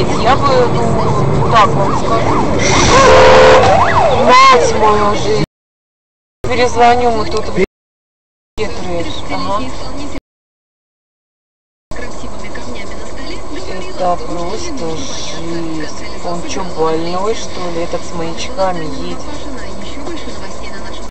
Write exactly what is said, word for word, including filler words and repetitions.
Офигеть, я бы, ну, так вам скажу. Мать мою жизнь. Перезвоню, мы тут в трэш. Ага. Это просто жесть. Он что, больной, что ли? Этот с маячками едет.